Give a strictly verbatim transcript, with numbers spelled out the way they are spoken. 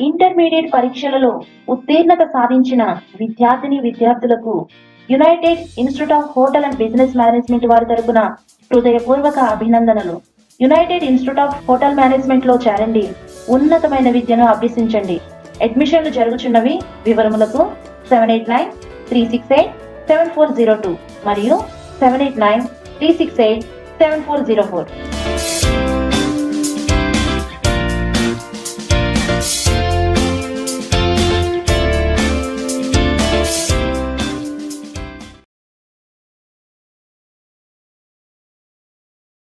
Intermediate పరీక్షలలో ఉత్తీర్ణత సాధించిన విద్యార్థిని విద్యార్థులకు United Institute of Hotel and Business Management వారి తరపున హృదయపూర్వక అభినందనలు. United Institute of Hotel Management లో చేరండి, ఉన్నతమైన విద్యను అభ్యసించండి. అడ్మిషన్లు జరుగుతున్నవి. వివరములకు seven eight nine three six eight seven four zero two మరియు seven eight nine three six eight seven four zero four.